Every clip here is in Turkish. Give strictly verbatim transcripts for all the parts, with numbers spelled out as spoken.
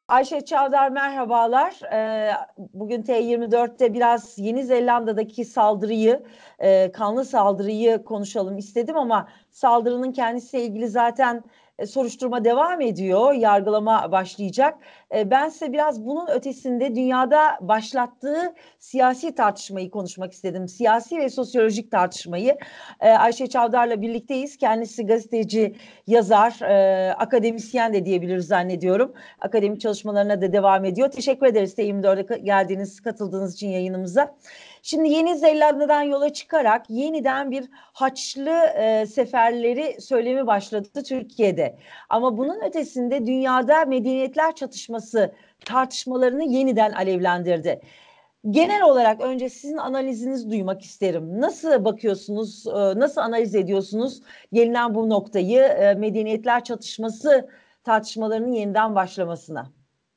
Ayşe Çavdar merhabalar. Ee, bugün T yirmi dörtte biraz Yeni Zelanda'daki saldırıyı, e, kanlı saldırıyı konuşalım istedim ama saldırının kendisiyle ilgili zaten e, soruşturma devam ediyor, yargılama başlayacak. E, ben size biraz bunun ötesinde dünyada başlattığı siyasi tartışmayı konuşmak istedim. Siyasi ve sosyolojik tartışmayı. E, Ayşe Çavdar'la birlikteyiz. Kendisi gazeteci, yazar, e, akademisyen de diyebiliriz zannediyorum. Akademik çalışmalarına da devam ediyor. Teşekkür ederiz T yirmi dörde geldiğiniz, katıldığınız için yayınımıza. Şimdi Yeni Zelanda'dan yola çıkarak yeniden bir Haçlı e, seferleri söylemi başladı Türkiye'de. Ama bunun ötesinde dünyada medeniyetler çatışması tartışmalarını yeniden alevlendirdi. Genel olarak önce sizin analizinizi duymak isterim. Nasıl bakıyorsunuz, e, nasıl analiz ediyorsunuz gelinen bu noktayı, e, medeniyetler çatışması tartışmalarının yeniden başlamasına?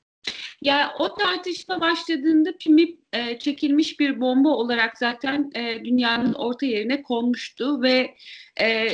Ya o tartışma başladığında pimi e, çekilmiş bir bomba olarak zaten e, dünyanın orta yerine konmuştu ve e,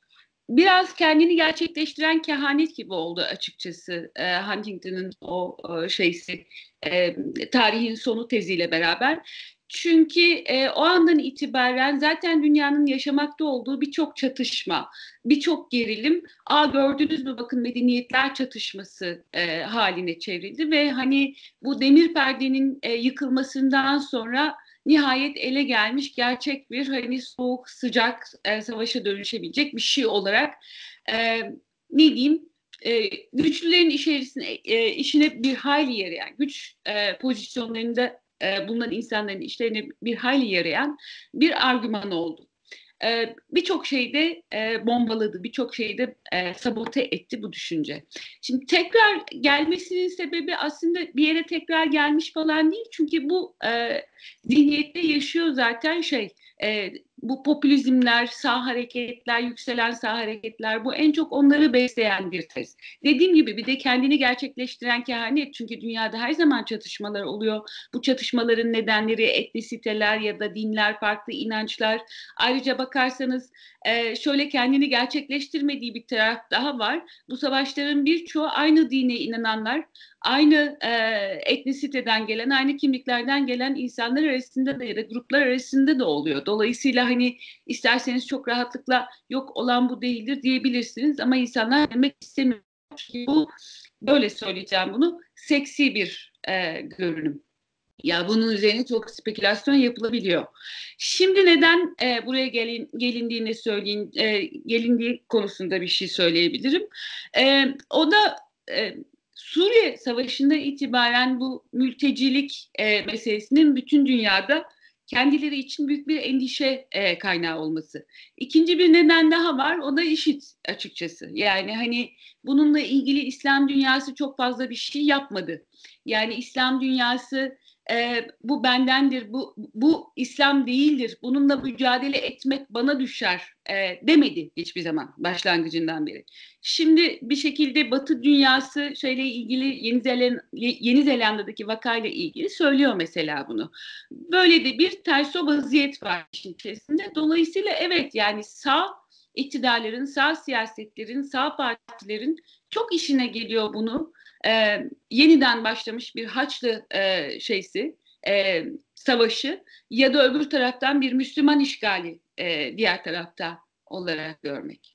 biraz kendini gerçekleştiren kehanet gibi oldu açıkçası e, Huntington'ın o e, şeysi e, tarihin sonu teziyle beraber. Çünkü e, o andan itibaren zaten dünyanın yaşamakta olduğu birçok çatışma, birçok gerilim, aa gördünüz mü bakın medeniyetler çatışması e, haline çevrildi ve hani bu demir perdenin e, yıkılmasından sonra nihayet ele gelmiş gerçek bir hani soğuk sıcak e, savaşa dönüşebilecek bir şey olarak e, ne diyeyim e, güçlülerin içerisine e, işine bir hayli yarayan güç e, pozisyonlarında e, bulunan insanların işlerine bir hayli yarayan bir argüman oldu. Ee, birçok şeyde e, bombaladı, birçok şeyde e, sabote etti bu düşünce. Şimdi tekrar gelmesinin sebebi aslında bir yere tekrar gelmiş falan değil. Çünkü bu e, zihniyette yaşıyor zaten şey, e, bu popülizmler, sağ hareketler, yükselen sağ hareketler bu en çok onları besleyen bir tez. Dediğim gibi bir de kendini gerçekleştiren kehanet. Çünkü dünyada her zaman çatışmalar oluyor. Bu çatışmaların nedenleri etnisiteler ya da dinler, farklı inançlar. Ayrıca bakarsanız e, şöyle kendini gerçekleştirmediği bir taraf daha var. Bu savaşların birçoğu aynı dine inananlar, aynı e, etnisiteden gelen, aynı kimliklerden gelen insanlar arasında da ya da gruplar arasında da oluyor. Dolayısıyla hani isterseniz çok rahatlıkla yok olan bu değildir diyebilirsiniz ama insanlar demek istemiyor. Bu böyle söyleyeceğim bunu seksi bir e, görünüm. Ya bunun üzerine çok spekülasyon yapılabiliyor. Şimdi neden e, buraya gelin, gelindiğini söyleyin, e, gelindiği konusunda bir şey söyleyebilirim. E, o da e, Suriye Savaşı'nda itibaren bu mültecilik e, meselesinin bütün dünyada kendileri için büyük bir endişe e, kaynağı olması. İkinci bir neden daha var, o da IŞİD açıkçası. Yani hani bununla ilgili İslam dünyası çok fazla bir şey yapmadı. Yani İslam dünyası e, bu bendendir, bu, bu İslam değildir, bununla mücadele etmek bana düşer e, demedi hiçbir zaman başlangıcından beri. Şimdi bir şekilde Batı dünyası şeyle ilgili Yeni, Zelen, Yeni Zelanda'daki vakayla ilgili söylüyor mesela bunu. Böyle de bir terso vaziyet var işin içerisinde. Dolayısıyla evet yani sağ iktidarların, sağ siyasetlerin, sağ partilerin çok işine geliyor bunu e, yeniden başlamış bir Haçlı e, şeysi, e, savaşı ya da öbür taraftan bir Müslüman işgali e, diğer tarafta olarak görmek.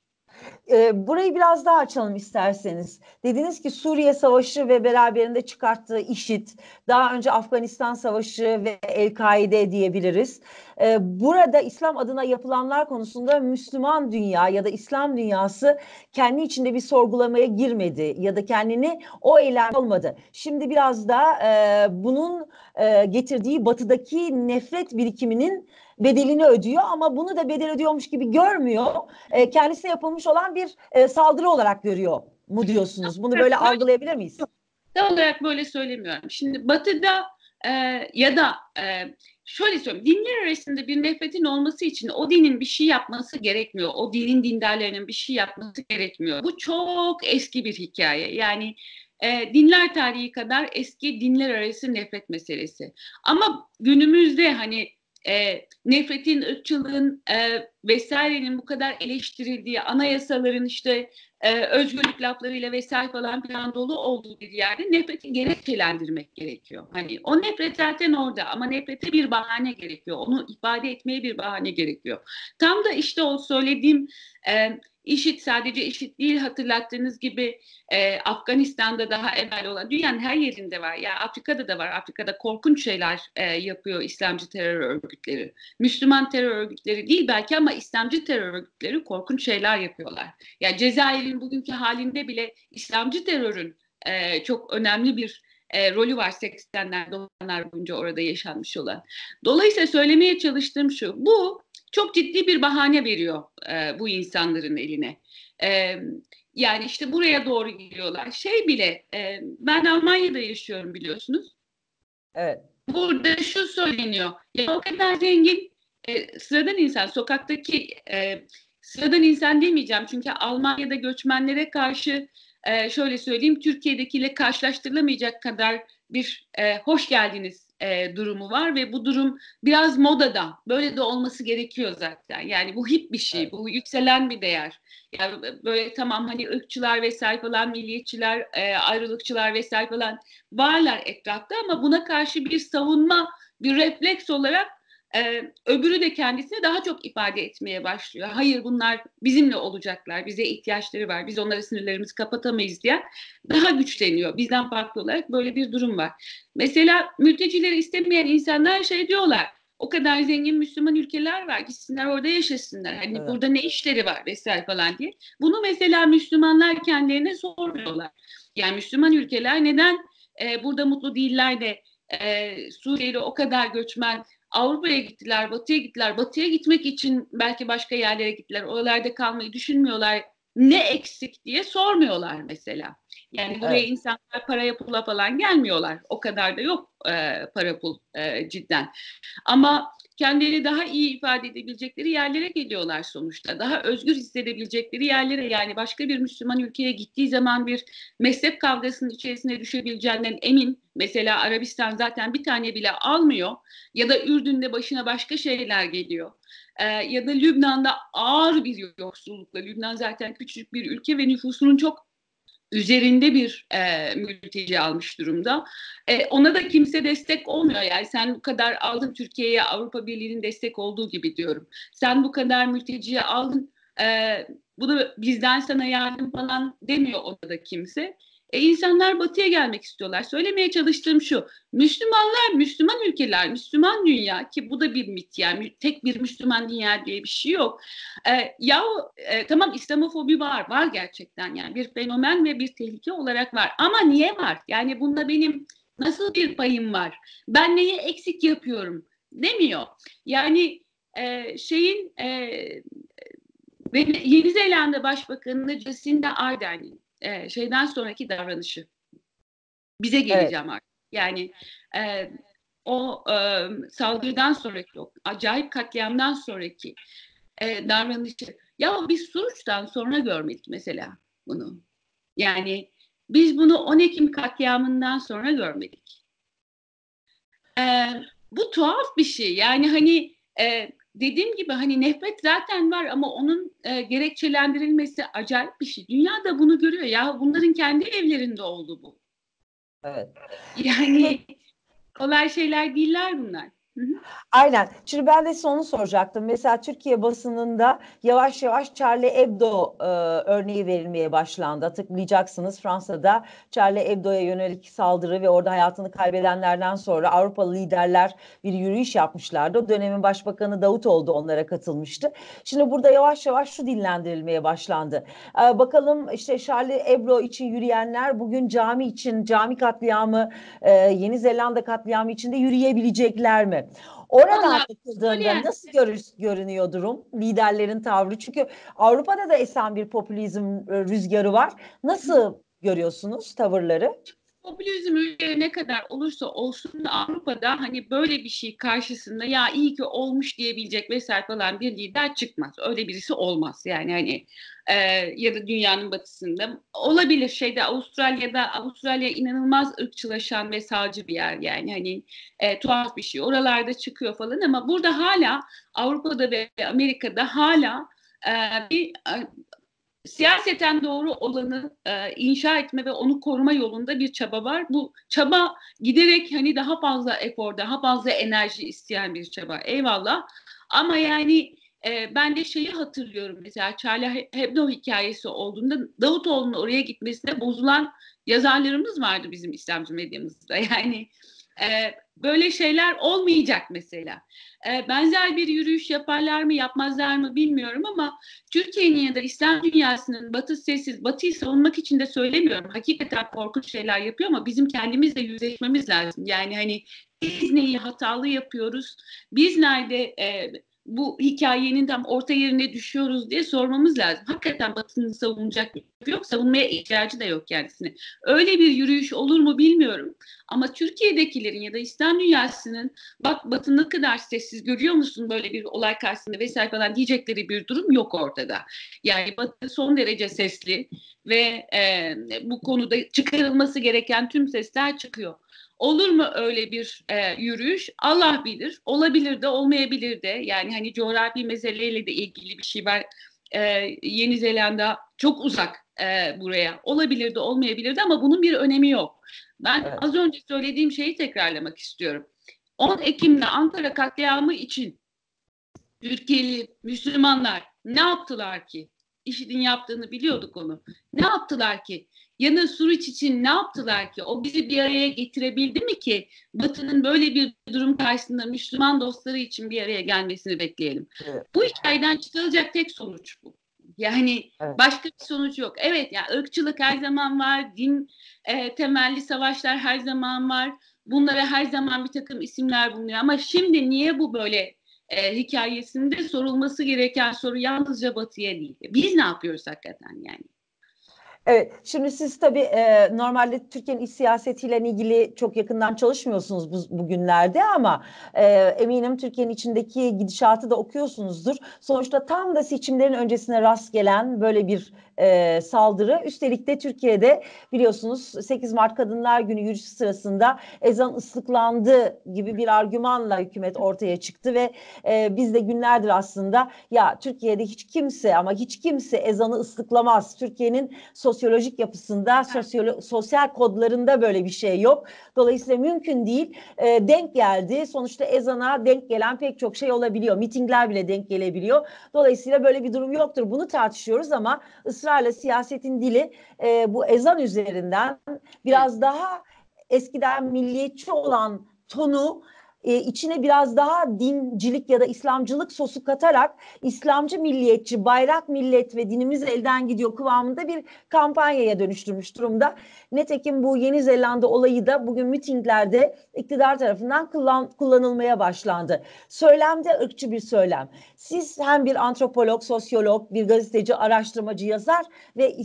E, burayı biraz daha açalım isterseniz. Dediniz ki Suriye Savaşı ve beraberinde çıkarttığı IŞİD, daha önce Afganistan Savaşı ve El-Kaide diyebiliriz. E, burada İslam adına yapılanlar konusunda Müslüman dünya ya da İslam dünyası kendi içinde bir sorgulamaya girmedi ya da kendini o eylem almadı. Şimdi biraz da e, bunun e, getirdiği batıdaki nefret birikiminin bedelini ödüyor ama bunu da bedel ödüyormuş gibi görmüyor. E, kendisine yapılmış olan bir e, saldırı olarak görüyor mu diyorsunuz? Bunu böyle algılayabilir miyiz? Tam olarak böyle söylemiyorum. Şimdi Batı'da e, ya da e, şöyle söyleyeyim, dinler arasında bir nefretin olması için o dinin bir şey yapması gerekmiyor. O dinin dindarlarının bir şey yapması gerekmiyor. Bu çok eski bir hikaye. Yani e, dinler tarihi kadar eski dinler arası nefret meselesi. Ama günümüzde hani e, nefretin, ırkçılığın e, vesairenin bu kadar eleştirildiği, anayasaların işte e, özgürlük laflarıyla vesaire falan filan dolu olduğu bir yerde nefreti gerekçelendirmek gerekiyor. Hani o nefret zaten orada ama nefrete bir bahane gerekiyor. Onu ifade etmeye bir bahane gerekiyor. Tam da işte o söylediğim e, IŞİD sadece IŞİD değil, hatırlattığınız gibi e, Afganistan'da daha evvel olan, dünyanın her yerinde var. Ya Afrika'da da var. Afrika'da korkunç şeyler e, yapıyor İslamcı terör örgütleri. Müslüman terör örgütleri değil belki ama İslamcı terör örgütleri korkunç şeyler yapıyorlar. Yani Cezayir'in bugünkü halinde bile İslamcı terörün e, çok önemli bir e, rolü var seksenler doksanlar boyunca orada yaşanmış olan. Dolayısıyla söylemeye çalıştığım şu, bu çok ciddi bir bahane veriyor e, bu insanların eline. E, yani işte buraya doğru gidiyorlar. Şey bile, e, ben Almanya'da yaşıyorum biliyorsunuz. Evet. Burada şu söyleniyor, ya o kadar zengin, e, sıradan insan, sokaktaki e, sıradan insan demeyeceğim. Çünkü Almanya'da göçmenlere karşı e, şöyle söyleyeyim, Türkiye'dekiyle karşılaştırılamayacak kadar bir e, hoş geldiniz e, durumu var ve bu durum biraz modada. Böyle de olması gerekiyor zaten. Yani bu hip bir şey, evet. Bu yükselen bir değer. Yani böyle tamam hani ırkçılar vesaire falan, milliyetçiler, e, ayrılıkçılar vesaire falan varlar etrafta ama buna karşı bir savunma, bir refleks olarak e, öbürü de kendisini daha çok ifade etmeye başlıyor. Hayır, bunlar bizimle olacaklar, bize ihtiyaçları var, biz onlara sınırlarımızı kapatamayız diye daha güçleniyor. Bizden farklı olarak böyle bir durum var. Mesela mültecileri istemeyen insanlar şey diyorlar, o kadar zengin Müslüman ülkeler var, gitsinler orada yaşasınlar. Hani evet. Burada ne işleri var vesaire falan diye. Bunu mesela Müslümanlar kendilerine sormuyorlar. Yani Müslüman ülkeler neden e, burada mutlu değiller de e, Suriyeli o kadar göçmen Avrupa'ya gittiler, Batı'ya gittiler. Batı'ya gitmek için belki başka yerlere gittiler. Oralarda kalmayı düşünmüyorlar. Ne eksik diye sormuyorlar mesela. Yani buraya evet. insanlar paraya pula falan gelmiyorlar. O kadar da yok e, para pul e, cidden. Ama kendileri daha iyi ifade edebilecekleri yerlere geliyorlar sonuçta. Daha özgür hissedebilecekleri yerlere, yani başka bir Müslüman ülkeye gittiği zaman bir mezhep kavgasının içerisine düşebileceğinden emin. Mesela Arabistan zaten bir tane bile almıyor. Ya da Ürdün'de başına başka şeyler geliyor. Ee, ya da Lübnan'da ağır bir yoksullukla. Lübnan zaten küçük bir ülke ve nüfusunun çok üzerinde bir e, mülteci almış durumda. E, ona da kimse destek olmuyor. Yani sen bu kadar aldın, Türkiye'ye Avrupa Birliği'nin destek olduğu gibi diyorum. Sen bu kadar mülteciyi aldın, e, bu da bizden sana yardım falan demiyor ona da kimse. E, insanlar batıya gelmek istiyorlar. Söylemeye çalıştığım şu, Müslümanlar, Müslüman ülkeler, Müslüman dünya, ki bu da bir mit, yani tek bir Müslüman dünya diye bir şey yok. E, ya e, tamam, İslamofobi var, var gerçekten, yani bir fenomen ve bir tehlike olarak var. Ama niye var? Yani bunda benim nasıl bir payım var? Ben neyi eksik yapıyorum demiyor. Yani e, şeyin e, Yeni Zelanda Başbakanı Jacinda Ardern'in e, şeyden sonraki davranışı, bize geleceğim evet. artık. Yani e, o e, saldırıdan sonraki, o acayip katliamdan sonraki e, davranışı. Ya biz Suruç'tan sonra görmedik mesela bunu. Yani biz bunu on Ekim katliamından sonra görmedik. E, bu tuhaf bir şey. Yani hani e, dediğim gibi hani nefret zaten var ama onun e, gerekçelendirilmesi acayip bir şey. Dünya da bunu görüyor. Ya bunların kendi evlerinde oldu bu. Evet. Yani kolay şeyler değiller bunlar. Hı hı. Aynen. Şimdi ben de onu soracaktım. Mesela Türkiye basınında yavaş yavaş Charlie Hebdo e, örneği verilmeye başlandı. Hatırlayacaksınız, Fransa'da Charlie Hebdo'ya yönelik saldırı ve orada hayatını kaybedenlerden sonra Avrupalı liderler bir yürüyüş yapmışlardı. O dönemin başbakanı Davutoğlu da onlara katılmıştı. Şimdi burada yavaş yavaş şu dillendirilmeye başlandı. E, bakalım işte Charlie Hebdo için yürüyenler bugün cami için, cami katliamı, e, Yeni Zelanda katliamı için de yürüyebilecekler mi? Oradan bakıldığında nasıl görür, görünüyor durum? Liderlerin tavrı. Çünkü Avrupa'da da esen bir popülizm rüzgarı var. Nasıl görüyorsunuz tavırları? popülizm ülkeleri ne kadar olursa olsun Avrupa'da hani böyle bir şey karşısında ya iyi ki olmuş diyebilecek vesaire falan bir lider çıkmaz. Öyle birisi olmaz. Yani hani e, ya da dünyanın batısında olabilir şeyde Avustralya'da Avustralya inanılmaz ırkçılaşan ve sağcı bir yer yani hani e, tuhaf bir şey. Oralarda çıkıyor falan ama burada hala Avrupa'da ve Amerika'da hala e, bir e, siyaseten doğru olanı e, inşa etme ve onu koruma yolunda bir çaba var. Bu çaba giderek hani daha fazla efor, daha fazla enerji isteyen bir çaba. Eyvallah. Ama yani e, ben de şeyi hatırlıyorum mesela Charlie Hebdo hikayesi olduğunda Davutoğlu'nun oraya gitmesine bozulan yazarlarımız vardı bizim İslamcı medyamızda. Yani e, böyle şeyler olmayacak mesela. E, benzer bir yürüyüş yaparlar mı yapmazlar mı bilmiyorum ama Türkiye'nin ya da İslam dünyasının Batı sessiz, Batı'yı savunmak için de söylemiyorum. Hakikaten korkunç şeyler yapıyor ama bizim kendimizle yüzleşmemiz lazım. Yani hani biz neyi hatalı yapıyoruz, biz nerede e, bu hikayenin tam orta yerine düşüyoruz diye sormamız lazım. Hakikaten Batı'nın savunacak bir şey yok, savunmaya ihtiyacı da yok kendisine. Öyle bir yürüyüş olur mu bilmiyorum. Ama Türkiye'dekilerin ya da İslam dünyasının bak Batı ne kadar sessiz görüyor musun böyle bir olay karşısında vesaire falan diyecekleri bir durum yok ortada. Yani Batı son derece sesli ve e, bu konuda çıkarılması gereken tüm sesler çıkıyor. Olur mu öyle bir e, yürüyüş? Allah bilir. Olabilir de olmayabilir de. Yani hani coğrafi meseleyle de ilgili bir şey var. E, Yeni Zelanda çok uzak e, buraya. Olabilir de olmayabilir de ama bunun bir önemi yok. Ben Evet. az önce söylediğim şeyi tekrarlamak istiyorum. on Ekim'de Ankara katliamı için Türkiye'li Müslümanlar ne yaptılar ki? IŞİD'in yaptığını biliyorduk onu. Ne yaptılar ki? Yana Suriç için ne yaptılar ki? O bizi bir araya getirebildi mi ki? Batı'nın böyle bir durum karşısında Müslüman dostları için bir araya gelmesini bekleyelim. Evet. Bu hikayeden çıkarılacak tek sonuç bu. Yani Evet. başka bir sonuç yok. Evet ya yani ırkçılık her zaman var, din e, temelli savaşlar her zaman var. Bunlara her zaman bir takım isimler bulunuyor. Ama şimdi niye bu böyle e, hikayesinde sorulması gereken soru yalnızca Batı'ya değil. Biz ne yapıyoruz hakikaten yani? Evet, şimdi siz tabii e, normalde Türkiye'nin iç siyasetiyle ilgili çok yakından çalışmıyorsunuz bu, bugünlerde ama e, eminim Türkiye'nin içindeki gidişatı da okuyorsunuzdur. Sonuçta tam da seçimlerin öncesine rast gelen böyle bir e, saldırı. Üstelik de Türkiye'de biliyorsunuz sekiz Mart Kadınlar Günü yürüyüşü sırasında ezan ıslıklandı gibi bir argümanla hükümet ortaya çıktı ve e, biz de günlerdir aslında ya Türkiye'de hiç kimse ama hiç kimse ezanı ıslıklamaz. Türkiye'nin sosyolojik yapısında, sosyolo- sosyal kodlarında böyle bir şey yok. Dolayısıyla mümkün değil. E, denk geldi. Sonuçta ezana denk gelen pek çok şey olabiliyor. Mitingler bile denk gelebiliyor. Dolayısıyla böyle bir durum yoktur. Bunu tartışıyoruz ama ısrarla siyasetin dili e, bu ezan üzerinden biraz daha eskiden milliyetçi olan tonu e, içine biraz daha dincilik ya da İslamcılık sosu katarak İslamcı milliyetçi, bayrak millet ve dinimiz elden gidiyor kıvamında bir kampanyaya dönüştürmüş durumda. Nitekim bu Yeni Zelanda olayı da bugün mitinglerde iktidar tarafından kullan, kullanılmaya başlandı. Söylem de ırkçı bir söylem. Siz hem bir antropolog, sosyolog, bir gazeteci, araştırmacı, yazar ve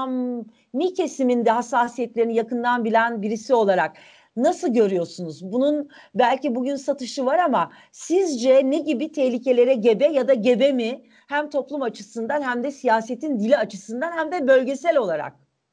İslami kesiminde hassasiyetlerini yakından bilen birisi olarak nasıl görüyorsunuz? Bunun belki bugün satışı var ama sizce ne gibi tehlikelere gebe ya da gebe mi? Hem toplum açısından hem de siyasetin dili açısından hem de bölgesel olarak.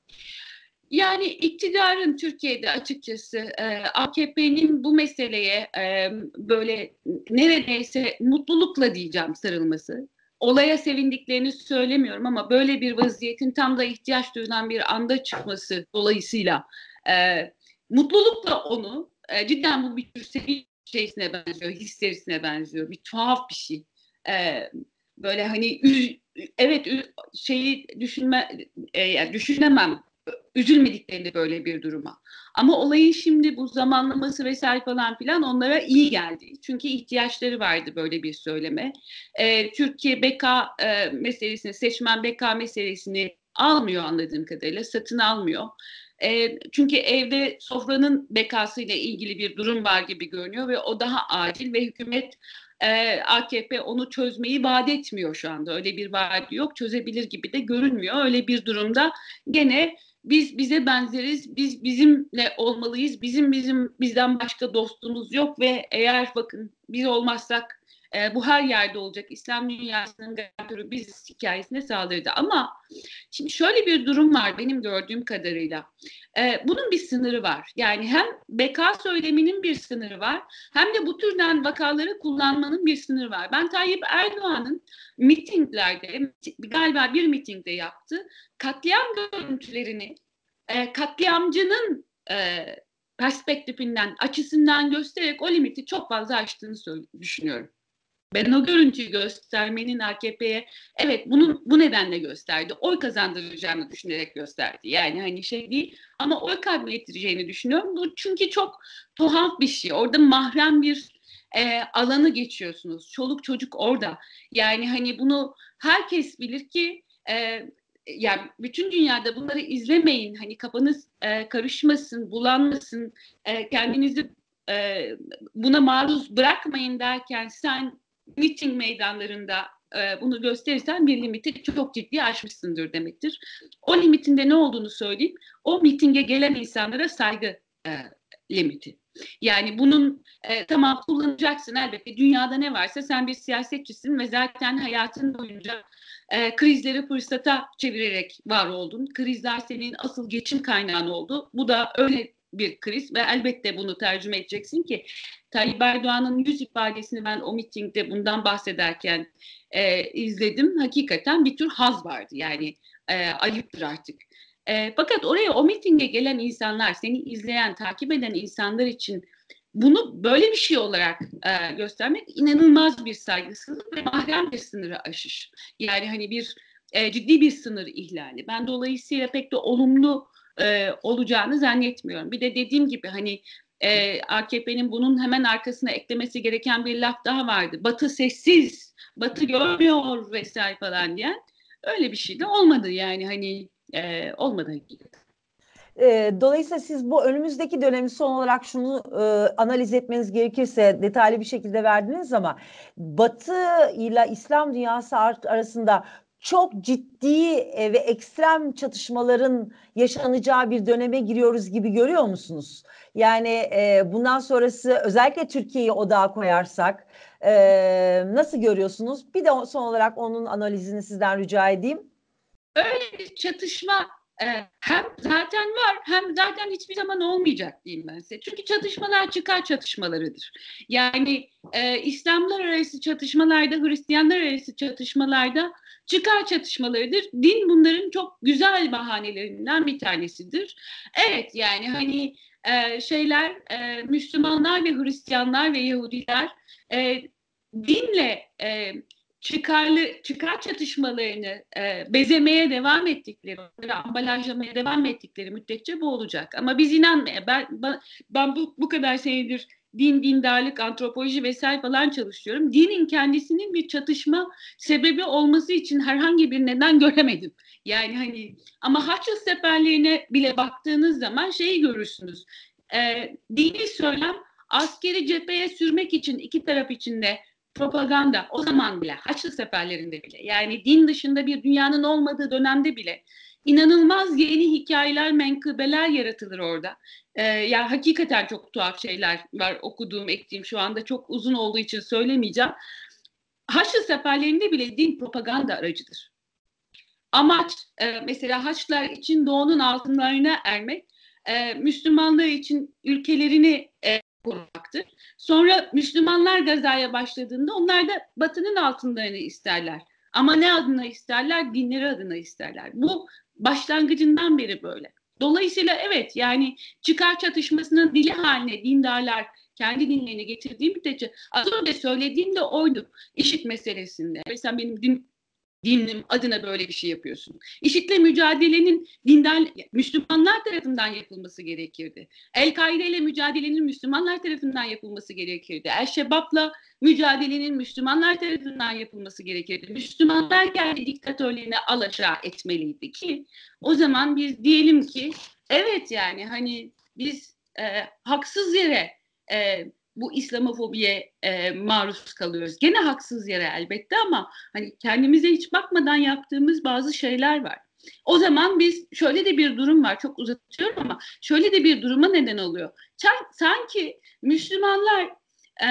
Yani iktidarın Türkiye'de açıkçası e, A K P'nin bu meseleye e, böyle neredeyse mutlulukla diyeceğim sarılması. Olaya sevindiklerini söylemiyorum ama böyle bir vaziyetin tam da ihtiyaç duyulan bir anda çıkması dolayısıyla e, mutlulukla onu e, cidden bu bir tür sevinç şeysine benziyor, histerisine benziyor. Bir tuhaf bir şey. E, böyle hani üz, evet şeyi düşünme e, yani düşünemem üzülmediklerini böyle bir duruma. Ama olayın şimdi bu zamanlaması vesaire falan filan onlara iyi geldi. Çünkü ihtiyaçları vardı böyle bir söyleme. Ee, Türkiye B K e, meselesini, seçmen B K meselesini almıyor anladığım kadarıyla, satın almıyor. E, çünkü evde sofranın bekasıyla ilgili bir durum var gibi görünüyor ve o daha acil ve hükümet e, A K P onu çözmeyi vaat etmiyor şu anda. Öyle bir vaadi yok. Çözebilir gibi de görünmüyor. Öyle bir durumda gene biz bize benzeriz, biz bizimle olmalıyız, bizim bizim bizden başka dostumuz yok ve eğer bakın biz olmazsak e, bu her yerde olacak. İslam dünyasının garantörü biziz hikayesine saldırdı. Ama şimdi şöyle bir durum var benim gördüğüm kadarıyla. E, bunun bir sınırı var. Yani hem beka söyleminin bir sınırı var, hem de bu türden vakaları kullanmanın bir sınırı var. Ben Tayyip Erdoğan'ın mitinglerde, galiba bir mitingde yaptı, katliam görüntülerini e, katliamcının e, perspektifinden, açısından göstererek o limiti çok fazla aştığını düşünüyorum. Ben o görüntüyü göstermenin A K P'ye evet bunun bu nedenle gösterdi. Oy kazandıracağını düşünerek gösterdi. Yani hani şey değil ama oy kaybettireceğini düşünüyorum. Bu çünkü çok tuhaf bir şey. Orada mahrem bir e, alanı geçiyorsunuz. Çoluk çocuk orada. Yani hani bunu herkes bilir ki e, yani bütün dünyada bunları izlemeyin. Hani kafanız e, karışmasın, bulanmasın, e, kendinizi e, buna maruz bırakmayın derken sen miting meydanlarında e, bunu gösterirsen bir limiti çok ciddi aşmışsındır demektir. O limitinde ne olduğunu söyleyeyim. O mitinge gelen insanlara saygı e, limiti. Yani bunun e, tamam kullanacaksın elbette. Dünyada ne varsa sen bir siyasetçisin ve zaten hayatın boyunca e, krizleri fırsata çevirerek var oldun. Krizler senin asıl geçim kaynağın oldu. Bu da öyle bir kriz ve elbette bunu tercüme edeceksin ki Tayyip Erdoğan'ın yüz ifadesini ben o mitingde bundan bahsederken e, izledim. Hakikaten bir tür haz vardı. Yani e, ayıptır artık. E, fakat oraya o mitinge gelen insanlar, seni izleyen, takip eden insanlar için bunu böyle bir şey olarak e, göstermek inanılmaz bir saygısızlık ve mahrem bir sınırı aşış. Yani hani bir e, ciddi bir sınır ihlali. Ben dolayısıyla pek de olumlu e, olacağını zannetmiyorum. Bir de dediğim gibi hani e, A K P'nin bunun hemen arkasına eklemesi gereken bir laf daha vardı. Batı sessiz, Batı görmüyor vesaire falan diyen. Öyle bir şey de olmadı yani hani e, olmadı. E, dolayısıyla siz bu önümüzdeki dönemi son olarak şunu e, analiz etmeniz gerekirse detaylı bir şekilde verdiniz ama Batı ile İslam dünyası arasında çok ciddi e, ve ekstrem çatışmaların yaşanacağı bir döneme giriyoruz gibi görüyor musunuz? Yani e, bundan sonrası özellikle Türkiye'yi odağa koyarsak e, nasıl görüyorsunuz? Bir de son olarak onun analizini sizden rica edeyim. Öyle bir çatışma e, hem zaten var hem zaten hiçbir zaman olmayacak diyeyim ben size. Çünkü çatışmalar çıkar çatışmalarıdır. Yani e, İslamlar arası çatışmalarda, Hristiyanlar arası çatışmalarda çıkar çatışmalarıdır. Din bunların çok güzel bahanelerinden bir tanesidir. Evet yani hani e, şeyler e, Müslümanlar ve Hristiyanlar ve Yahudiler e, dinle e, çıkarlı çıkar çatışmalarını e, bezemeye devam ettikleri, ambalajlamaya devam ettikleri müddetçe bu olacak. Ama biz inanmaya ben ben, ben bu, bu kadar senedir din, dindarlık, antropoloji vesaire falan çalışıyorum. Dinin kendisinin bir çatışma sebebi olması için herhangi bir neden göremedim. Yani hani ama Haçlı seferlerine bile baktığınız zaman şeyi görürsünüz. E, dini söylem askeri cepheye sürmek için iki taraf içinde propaganda o zaman bile Haçlı seferlerinde bile yani din dışında bir dünyanın olmadığı dönemde bile inanılmaz yeni hikayeler, menkıbeler yaratılır orada. Ee, yani hakikaten çok tuhaf şeyler var okuduğum, ettiğim şu anda çok uzun olduğu için söylemeyeceğim. Haçlı seferlerinde bile din propaganda aracıdır. Amaç e, mesela Haçlılar için doğunun altınlarına ermek, e, Müslümanlar için ülkelerini e, korumaktır. Sonra Müslümanlar gazaya başladığında onlar da Batı'nın altınlarını isterler. Ama ne adına isterler? Dinleri adına isterler. Bu başlangıcından beri böyle. Dolayısıyla evet yani çıkar çatışmasının dili haline dindarlar kendi dinlerini getirdiği müddetçe az önce söylediğim de oydu. İşit meselesinde. Mesela benim din dinin adına böyle bir şey yapıyorsun. İşitle mücadelenin dindar Müslümanlar tarafından yapılması gerekirdi. El-Kaide ile mücadelenin Müslümanlar tarafından yapılması gerekirdi. El-Şebab'la mücadelenin Müslümanlar tarafından yapılması gerekirdi. Müslümanlar kendi diktatörlerini alaşağı etmeliydi ki o zaman biz diyelim ki evet yani hani biz e, haksız yere e, bu İslamofobiye e, maruz kalıyoruz. Gene haksız yere elbette ama hani kendimize hiç bakmadan yaptığımız bazı şeyler var. O zaman biz şöyle de bir durum var. Çok uzatıyorum ama şöyle de bir duruma neden oluyor. Sanki Müslümanlar e,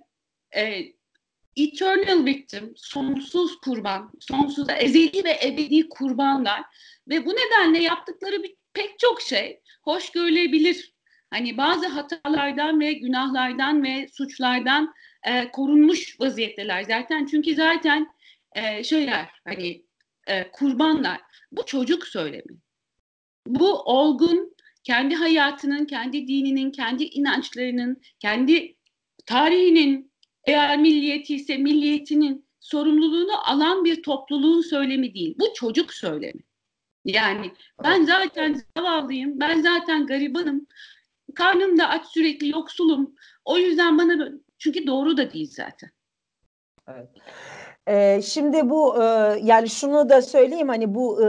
e, eternal victim, sonsuz kurban, sonsuz ezeli ve ebedi kurbanlar ve bu nedenle yaptıkları bir, pek çok şey hoş görülebilir. Hani bazı hatalardan ve günahlardan ve suçlardan e, korunmuş vaziyetteler zaten. Çünkü zaten e, şeyler hani e, kurbanlar. Bu çocuk söylemi. Bu olgun, kendi hayatının, kendi dininin, kendi inançlarının, kendi tarihinin, eğer milliyeti ise milliyetinin sorumluluğunu alan bir topluluğun söylemi değil. Bu çocuk söylemi. Yani ben zaten zavallıyım, ben zaten garibanım, karnım da aç, sürekli yoksulum. O yüzden bana, çünkü doğru da değil zaten. Evet. Ee, şimdi bu e, yani şunu da söyleyeyim, hani bu e,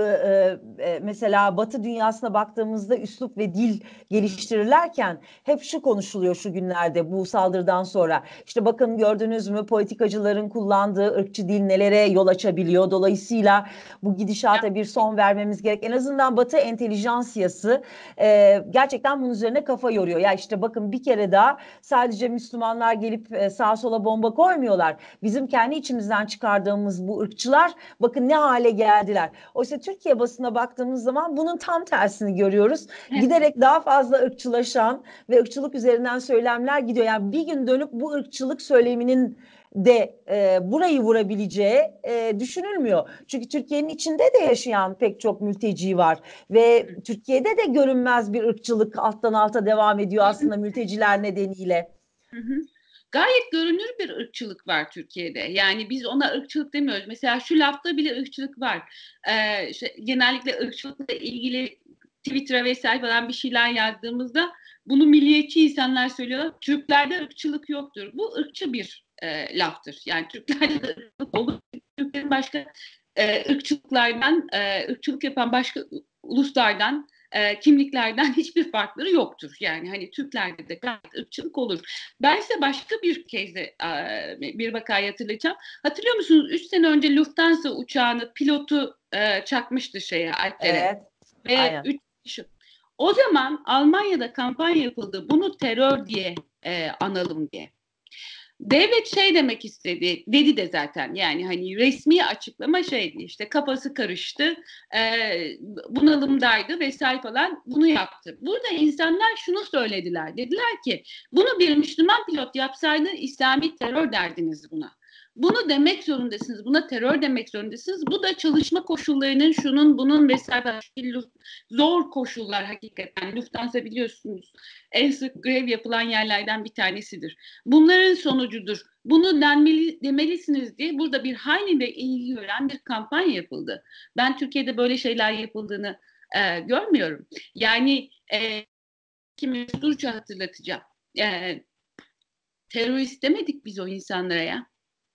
e, mesela Batı dünyasına baktığımızda üslup ve dil geliştirirlerken hep şu konuşuluyor şu günlerde bu saldırıdan sonra. İşte bakın, gördünüz mü, politikacıların kullandığı ırkçı dil nelere yol açabiliyor. Dolayısıyla bu gidişata bir son vermemiz gerek. En azından Batı entelijansiyası e, gerçekten bunun üzerine kafa yoruyor. Ya işte bakın, bir kere daha sadece Müslümanlar gelip e, sağa sola bomba koymuyorlar. Bizim kendi içimizden çıkardığımız bu ırkçılar bakın ne hale geldiler. Oysa Türkiye basına baktığımız zaman bunun tam tersini görüyoruz. Giderek daha fazla ırkçılaşan ve ırkçılık üzerinden söylemler gidiyor. Yani bir gün dönüp bu ırkçılık söyleminin de e, burayı vurabileceği e, düşünülmüyor. Çünkü Türkiye'nin içinde de yaşayan pek çok mülteci var ve Türkiye'de de görünmez bir ırkçılık alttan alta devam ediyor aslında mülteciler nedeniyle. Hı hı. Gayet görünür bir ırkçılık var Türkiye'de. Yani biz ona ırkçılık demiyoruz. Mesela şu lafta bile ırkçılık var. Ee, işte, genellikle ırkçılıkla ilgili Twitter'a vesaire falan bir şeyler yazdığımızda bunu milliyetçi insanlar söylüyorlar. Türklerde ırkçılık yoktur. Bu ırkçı bir e, laftır. Yani Türklerde ırkçılık olur. Türklerin başka e, ırkçılıklardan, e, ırkçılık yapan başka uluslardan, e, kimliklerden hiçbir farkları yoktur. Yani hani Türklerde de gayet ırkçılık olur. Ben size başka bir kez de e, bir vakayı hatırlayacağım. Hatırlıyor musunuz? Üç sene önce Lufthansa uçağını pilotu e, çakmıştı şeye, Alplere. Evet. Ve Aynen. üç kişi. O zaman Almanya'da kampanya yapıldı. Bunu terör diye e, analım diye. Devlet şey demek istedi, dedi de zaten, yani hani resmi açıklama şeydi, işte kafası karıştı, e, bunalımdaydı vesaire falan, bunu yaptı. Burada insanlar şunu söylediler, dediler ki bunu bir Müslüman pilot yapsaydı İslami terör derdiniz buna. Bunu demek zorundasınız, buna terör demek zorundasınız. Bu da çalışma koşullarının, şunun bunun vesaire zor koşullar hakikaten. Lufthansa biliyorsunuz en sık grev yapılan yerlerden bir tanesidir. Bunların sonucudur. Bunu denmeli, demelisiniz diye burada bir hayli ilgi gören bir kampanya yapıldı. Ben Türkiye'de böyle şeyler yapıldığını e, görmüyorum. Yani e, kimi Durca hatırlatacağım. E, terörist demedik biz o insanlara ya.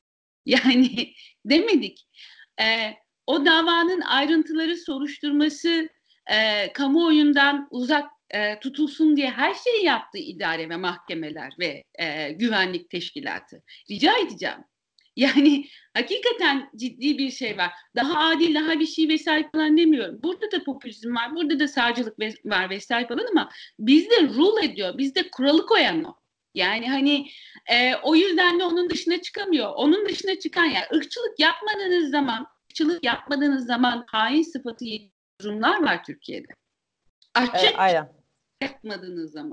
Yani demedik. E, o davanın ayrıntıları, soruşturması, e, kamuoyundan uzak e, tutulsun diye her şeyi yaptı idare ve mahkemeler ve e, güvenlik teşkilatı. Rica edeceğim. Yani hakikaten ciddi bir şey var. Daha adil, daha bir şey vesaire falan demiyorum. Burada da popülizm var, burada da sağcılık var vesaire falan ama bizde rule ediyor, bizde kuralı koyan o. Yani hani e, o yüzden de onun dışına çıkamıyor. Onun dışına çıkan, yani ırkçılık yapmadığınız zaman, ırkçılık yapmadığınız zaman hain sıfatı durumlar var Türkiye'de. Açık Evet, yapmadığınız zaman.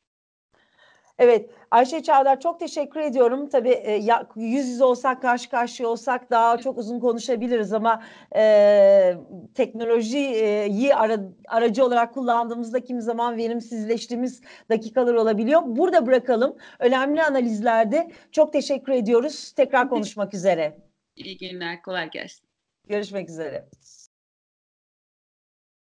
Evet, Ayşe Çağdar, çok teşekkür ediyorum. Tabii e, ya, yüz yüze olsak, karşı karşıya olsak daha çok uzun konuşabiliriz ama e, teknolojiyi ara, aracı olarak kullandığımızda kimi zaman verimsizleştiğimiz dakikalar olabiliyor. Burada bırakalım. Önemli analizlerde çok teşekkür ediyoruz. Tekrar konuşmak üzere. İyi günler, kolay gelsin. Görüşmek üzere.